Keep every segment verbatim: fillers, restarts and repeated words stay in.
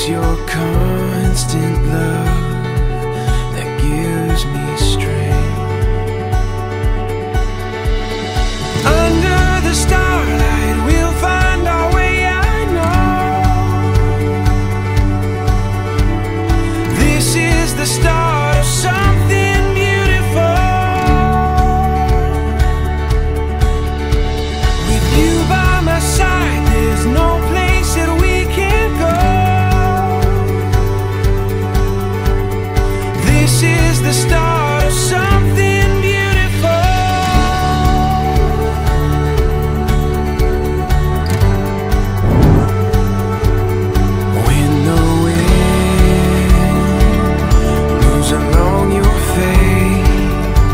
It's your constant love that gives me strength. Under the starlight we'll find our way, I know. This is the start of something beautiful. With you by my side, there's no place that we can't go. This is the start of something beautiful. When the wind moves along your face,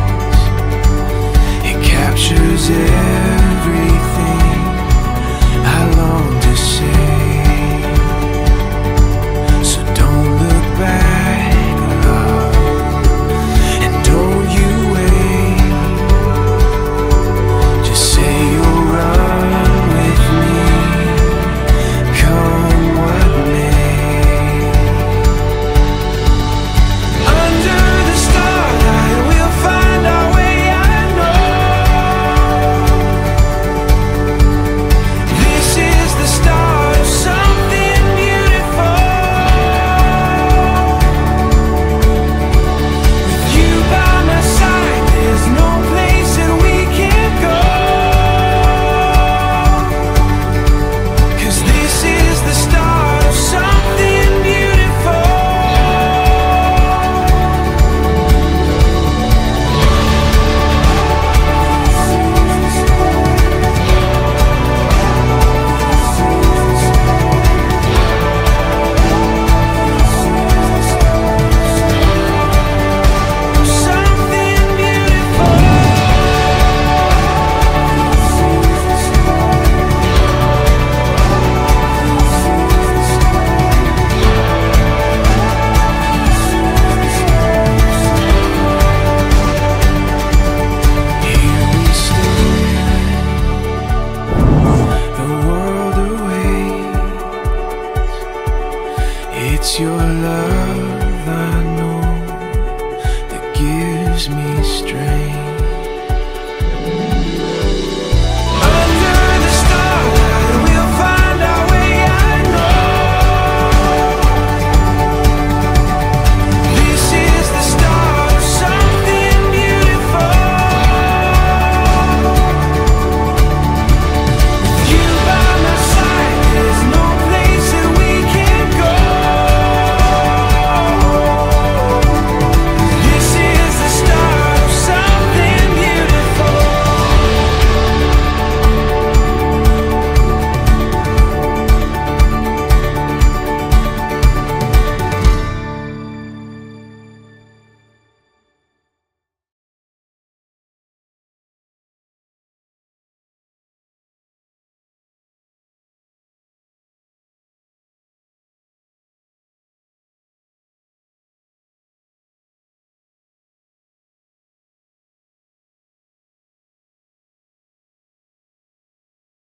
it captures everything I long to say. So don't look back, love, and don't you wait. Just say you'll run with me, come what may. Under the starlight we'll find our way, I know. This is the start of something beautiful. With you by my side, there's no place that we can't go. 'Cause this is the start of something beautiful. Something beautiful. Here we stand, the world awaits. It's your